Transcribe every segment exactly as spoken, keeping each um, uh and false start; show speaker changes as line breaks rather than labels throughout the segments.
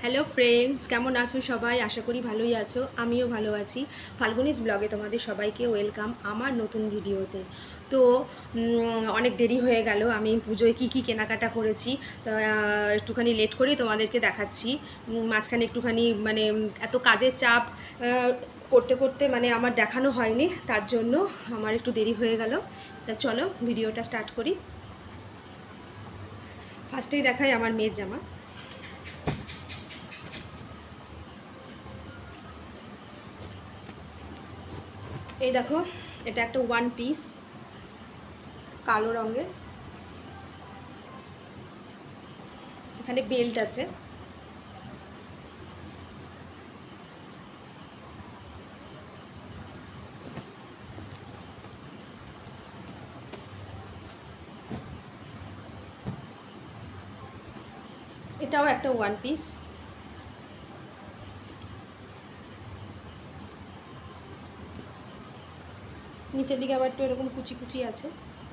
Hello friends, কেমন আছো সবাই? আশা করি ভালোই আছো। আমিও ভালো আছি। ফাল্গুনিস ব্লগে তোমাদের সবাইকে ওয়েলকাম আমার নতুন ভিডিওতে। তো অনেক দেরি হয়ে গেল। আমি পুজোয় কি কি কেনাকাটা করেছি তা একটুখানি লেট করেই তোমাদেরকে দেখাচ্ছি। মাঝখানে একটুখানি মানে এত কাজের চাপ করতে করতে মানে আমার দেখানো হয়নি, তার জন্য আমার একটু দেরি হয়ে গেল। তা চলো ভিডিওটা স্টার্ট করি। ফার্স্টেই দেখাই আমার মেয়ের জামা। এই দেখো, এটা একটা ওয়ান পিস কালো রঙের, এখানে বেল্ট আছে। এটাও একটা ওয়ান পিস। নিচের দিকে আবার একটু এরকম কুচি কুচি আছে।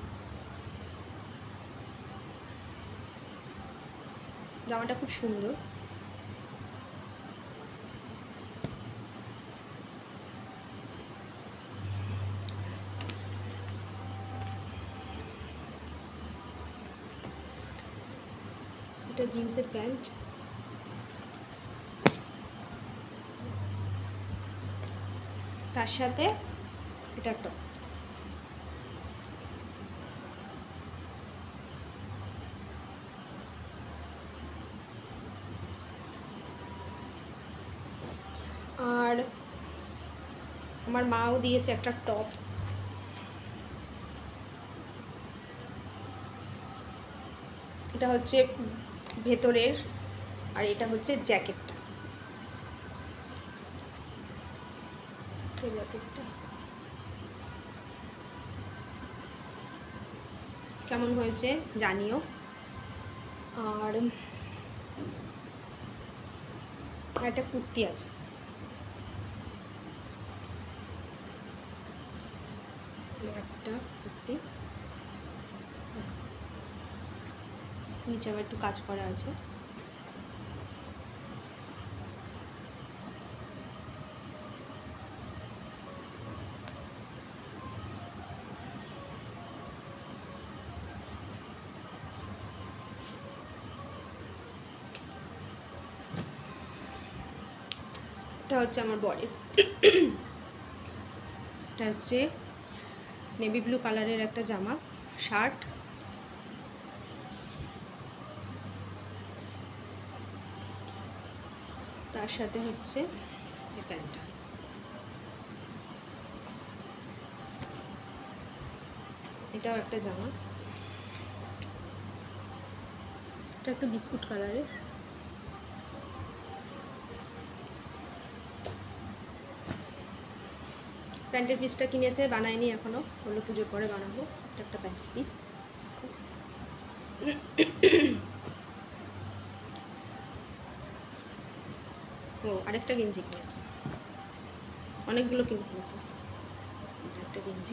জামাটা খুব সুন্দর। এটা জিন্সের প্যান্ট, তার সাথে এটা টপ। আর আমার মাও দিয়েছে একটা টপ। এটা হচ্ছে ভেতরের, আর এটা হচ্ছে জ্যাকেটটা। জ্যাকেটটা কেমন হয়েছে জানিও। আর একটা কুর্তি আছে, একটা কুর্তি, নিচে আবার একটু কাজ করা আছে। এটা হচ্ছে আমার বডি। এটা হচ্ছে নেভি ব্লু কালারের একটা জামা, শার্ট, তার সাথে হচ্ছে এই প্যান্টটা। এটাও একটা জামা, এটা একটা বিস্কুট কালারের। প্যান্টের পিসটা কিনেছে, বানায়নি এখনো, হলো পুজোর পরে বানাবো। এটা একটা প্যান্টের পিস। ও আরেকটা গেঞ্জি কিনেছে, অনেকগুলো কিনে কিনেছে। একটা গেঞ্জি।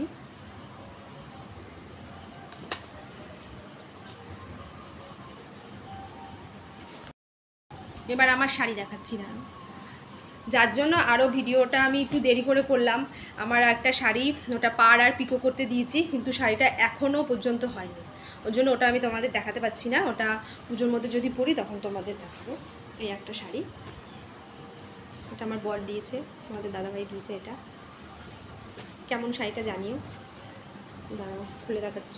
এবার আমার শাড়ি দেখাচ্ছি না, যার জন্য আরও ভিডিওটা আমি একটু দেরি করে করলাম। আমার একটা শাড়ি, ওটা পাড় আর পিকো করতে দিয়েছি, কিন্তু শাড়িটা এখনও পর্যন্ত হয়নি, ওর জন্য ওটা আমি তোমাদের দেখাতে পাচ্ছি না। ওটা পুজোর মধ্যে যদি পরি তখন তোমাদের দেখাবো। এই একটা শাড়ি, এটা আমার বর দিয়েছে, আমাদের দাদাভাই দিয়েছে। এটা কেমন শাড়িটা জানিও। দাঁড়াও খুলে দেখাচ্ছি।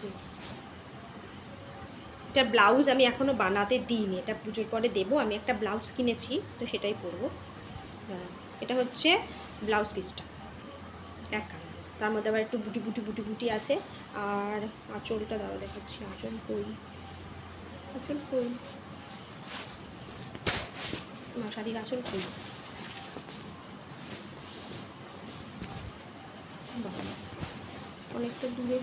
এটা ব্লাউজ আমি এখনও বানাতে দিইনি, এটা পুজোর পরে দেবো। আমি একটা ব্লাউজ কিনেছি, তো সেটাই পরবো। এটা হচ্ছে ব্লাউজ পিসটা এক কালার, তার মধ্যে আবার একটু বুটি বুটি বুটি বুটি আছে। আর আঁচলটা দাঁড়া দেখাচ্ছি, আঁচল কই, আঁচল কই, না শাড়ির আঁচল কই, অনেকটা দূরে,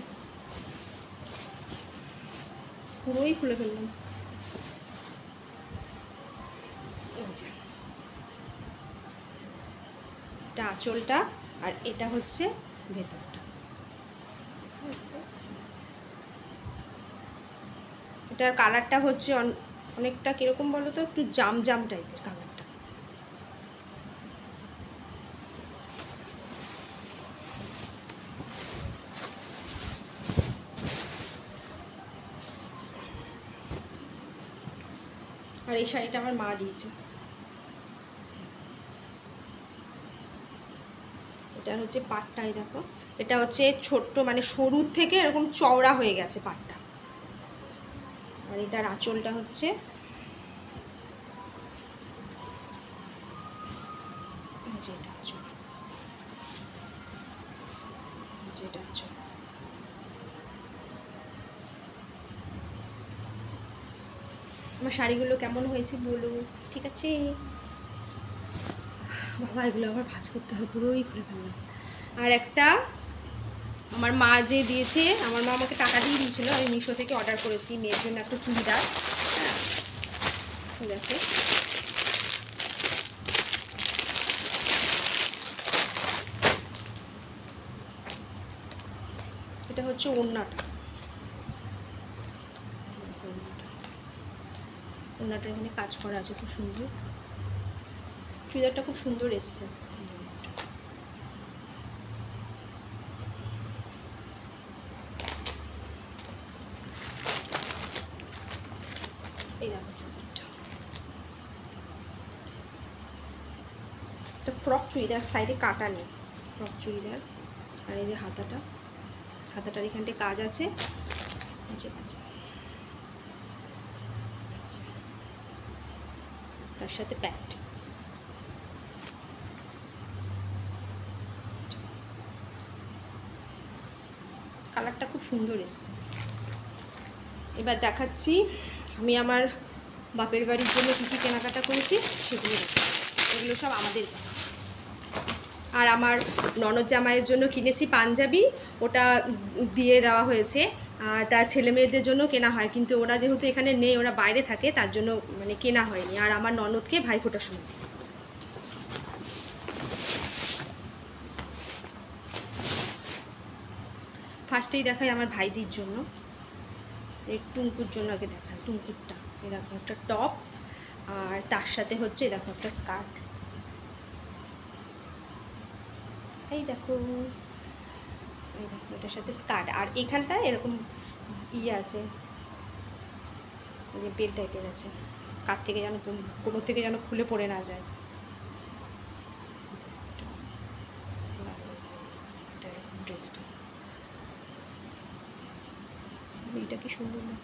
পুরোই খুলে ফেললাম। এটা আঁচলটা, আর এটা হচ্ছে ভেতরটা। আচ্ছা, এটার কালারটা হচ্ছে অনেকটা কীরকম বলো তো, একটু জাম জাম টাইপের কালারটা। আর এই শাড়িটা আমার মা দিয়েছে। এটা হচ্ছে পাটটাই দেখো, এটা হচ্ছে ছোট্ট মানে সরুর থেকে এরকম চওড়া হয়ে গেছে পাটটা। আর এটার আঁচলটা হচ্ছে যেটা আঁচল, যেটা আঁচল। আমার শাড়িগুলো কেমন হয়েছে বলো, ঠিক আছে? বাবা এগুলো আবার ভাঁজ করতে হবে, পুরোই খুলে ফেললাম। আর একটা আমার মা যে দিয়েছে, আমার মা আমাকে টাকা দিয়ে দিয়েছিলো, আমি মিশো থেকে অর্ডার করেছি মেয়ের জন্য একটা চুড়িদার। হ্যাঁ দেখো, এটা হচ্ছে ওড়নাটা, ওড়নাটা এখানে কাজ করা আছে খুব সুন্দর, চুড়িদারটা খুব সুন্দর এসছে। এই দেখো চুড়িদারটা, এটা ফ্রক চুড়িদার, সাইডে কাটা নেই, ফ্রক চুড়িদার। আর এই যে হাতাটা, হাতাটার এখানটায় কাজ আছে, নিচে আছে, তার সাথে প্যান্ট। কালারটা খুব সুন্দর এসছে। এবার দেখাচ্ছি আমি আমার বাপের বাড়ির জন্য কী কী কেনাকাটা করেছি সেগুলো দেখাচ্ছি। এগুলো সব আমাদের। আর আমার ননদ জামাইয়ের জন্য কিনেছি পাঞ্জাবি, ওটা দিয়ে দেওয়া হয়েছে। আর তার ছেলে মেয়েদের জন্য কেনা হয়, কিন্তু ওরা যেহেতু এখানে নেই, ওরা বাইরে থাকে, তার জন্য মানে কেনা হয়নি। আর আমার ননদকে ভাইফোঁটার সময়। ফার্স্টেই দেখাই আমার ভাইজির জন্য, এই টুঙ্কুর জন্য আগে দেখাই টুঙ্কুরটা। এই দেখো একটা টপ, আর তার সাথে হচ্ছে দেখো একটা স্কার্ট, এই দেখো, এই দেখো এটার সাথে স্কার্ট। আর এখানটা এরকম ইয়ে আছে, যে বেল টাইপের আছে, কার থেকে যেন কোমর থেকে যেন খুলে পড়ে না যায়। ড্রেসটা এইটা কি সুন্দর না?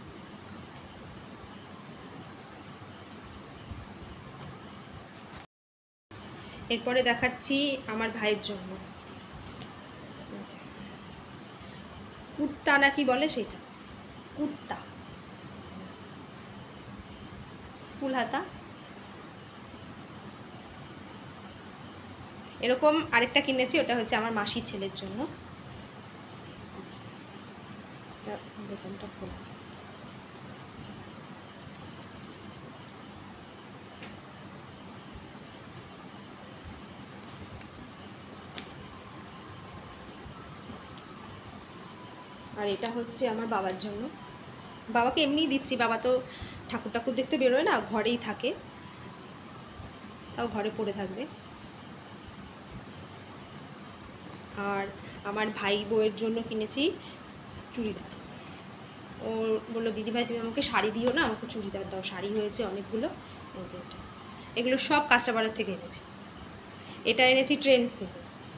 এরপরে দেখাচ্ছি আমার ভাইয়ের জন্য কুর্তা, না কি বলে সেটা, কুর্তা ফুল হাতা। এরকম আরেকটা কিনেছি, ওটা হচ্ছে আমার মাসির ছেলের জন্য। বোতামটা খোলা, আর এটা হচ্ছে আমার বাবার জন্য। বাবাকে এমনিই দিচ্ছি, বাবা তো ঠাকুর ঠাকুর দেখতে বেরোয় না, ঘরেই থাকে, তাও ঘরে পড়ে থাকবে। আর আমার ভাই বউয়ের জন্য কিনেছি চুড়িদার। ও বললো দিদিভাই তুমি আমাকে শাড়ি দিও না, আমাকে চুড়িদার দাও, শাড়ি হয়েছে অনেকগুলো। এই যে এটা, এগুলো সব কাস্টমারের থেকে এনেছি। এটা এনেছি ট্রেন্ডস থেকে।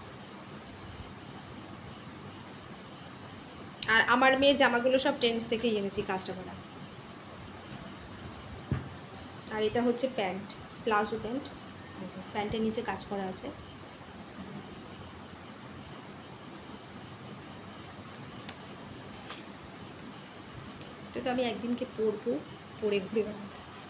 আর আমার মেয়ে জামাগুলো সব ট্রেন্ডস থেকেই এনেছি কাস্টমার। আর এটা হচ্ছে প্যান্ট, প্লাজো প্যান্ট, আচ্ছা প্যান্টের নিচে কাজ করা আছে। তো তো আমি একদিনকে পরবো, পরে ঘুরে বেড়াবো।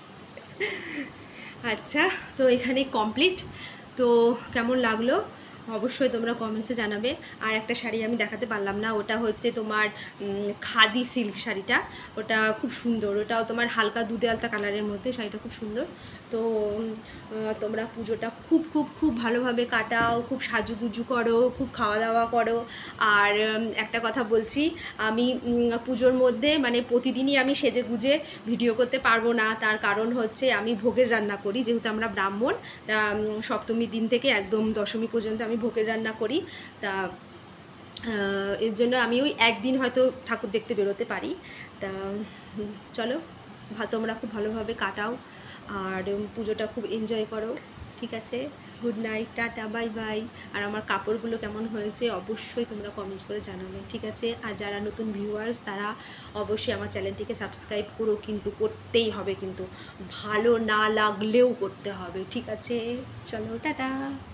আচ্ছা, তো এখানে কমপ্লিট। তো কেমন লাগলো অবশ্যই তোমরা কমেন্টসে জানাবে। আর একটা শাড়ি আমি দেখাতে পারলাম না, ওটা হচ্ছে তোমার খাদি সিল্ক শাড়িটা, ওটা খুব সুন্দর, ওটাও তোমার হালকা দুধে আলতা কালারের মধ্যে, শাড়িটা খুব সুন্দর। তো তোমরা পুজোটা খুব খুব খুব ভালোভাবে কাটাও, খুব সাজুগুজু করো, খুব খাওয়া দাওয়া করো। আর একটা কথা বলছি, আমি পুজোর মধ্যে মানে প্রতিদিনই আমি সেজে গুজে ভিডিও করতে পারবো না, তার কারণ হচ্ছে আমি ভোগের রান্না করি, যেহেতু আমরা ব্রাহ্মণ, তা সপ্তমীর দিন থেকে একদম দশমী পর্যন্ত আমি ভোগের রান্না করি। তা এর জন্য আমি ওই একদিন হয়তো ঠাকুর দেখতে বেরোতে পারি। তা চলো, তোমরা খুব ভালোভাবে কাটাও। আর পুজোটা খুব এনজয় করো, ঠিক আছে? Good night, tata, bye bye. আর আমার কাপড়গুলো কেমন হয়েছে অবশ্যই তোমরা কমেন্টস করে জানাবে, ঠিক আছে? আর যারা নতুন ভিউয়ার্স তারা অবশ্যই আমার চ্যানেলটিকে সাবস্ক্রাইব করো, কিন্তু করতেই হবে, কিন্তু ভালো না লাগলেও করতে হবে, ঠিক আছে? চলো টাটা।